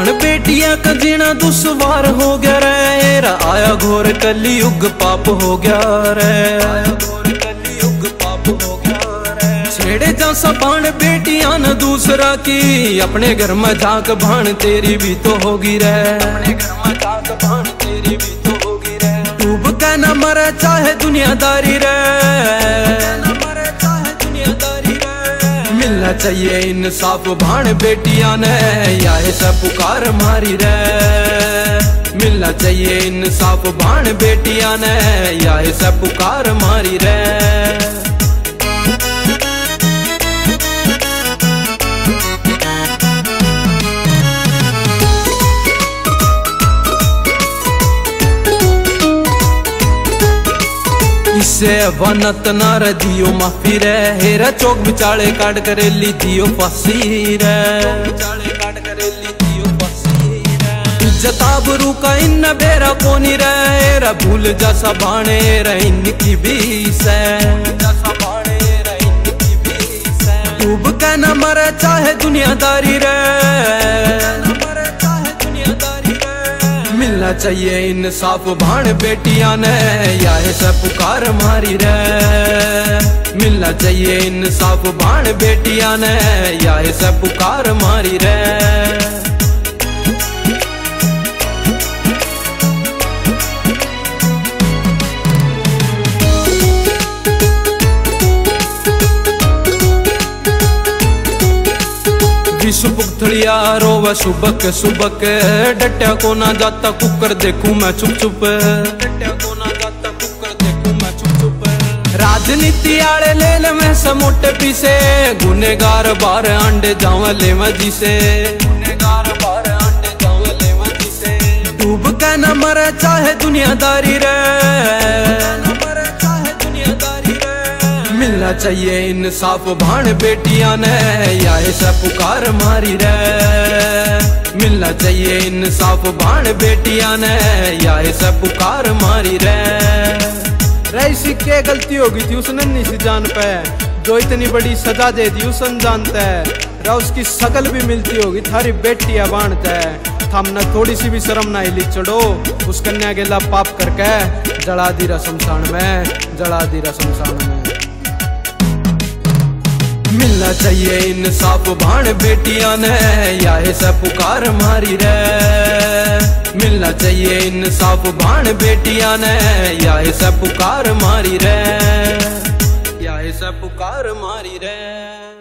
भाण बेटिया का जीना दुश्वार हो गया रे, आया घोर कली युग पाप हो गया रे, आया घोर कली युग पाप हो गया रे। छेड़े जा भाण बेटिया न दूसरा की, अपने घर में झाक भाण तेरी भी तो होगी रे, अपने घर में झाक भाण तेरी भी तो होगी रे। डूब के न मरे चाहे दुनियादारी रे, मिलना चाहिए इंसाफ भाण बेटिया ने, या ऐसा पुकार मारी रे। मिलना चाहिए इंसाफ भाण बेटिया ने, या ऐसा पुकार मारी रे। इससे वनत नार दियो माफी रे, हेरा चौक बिचाले काट करे ली दियो फांसी रे, बिचाले काट करे ली दियो फांसी रे। इज्जत आबरू का इन बेरा कोनी रे, हेरा भूल जैसा भाणे रे इनकी बीस है, जैसा भाणे रे इनकी बीस है। डूब के न मरे चाहे दुनियादारी रे, मिलना चाहिए इंसाफ भाण बेटिया ने, या ऐसा पुकार मारी रे। मिलना चाहिए इंसाफ भाण बेटिया ने, या ऐसा पुकार मारी रे। पुगथड़िया रोवे सुबक सुबक, डट्या को ना जाता कुकर देखूं मैं चुप चुप, डट्या को ना जाता कुकर देखूं मैं चुप चुप। राजनीति आले ले ले मैं समोटे पीसे, गुनेगार बार अंडे जावे ले मजी से, गुनेगार बार अंडे जावे ले मजी से। डूब के न मरे चाहे दुनियादारी रे, मिलना चाहिए इंसाफ भाण बेटिया ने, या ऐसा पुकार मारी रे। मिलना चाहिए इंसाफ भाण बेटिया ने, या ऐसा पुकार मारी रे। रईसी क्या गलती होगी थी उसने नहीं सी जान पे, जो इतनी बड़ी सजा दे दी उस जानता है रा, उसकी शकल भी मिलती होगी थारी बेटिया बांधता है। थामना थोड़ी सी भी शर्म ना हिली चढ़ो, उस कन्या गेला पाप करके जला दी रा शमशान में, जला दी रा शमशान में। मिलना चाहिए इंसाफ भाण बेटिया ने, या ऐसा पुकार मारी रे। मिलना चाहिए इंसाफ भाण बेटिया ने, या ऐसा पुकार मारी रे, या ऐसा पुकार मारी रे।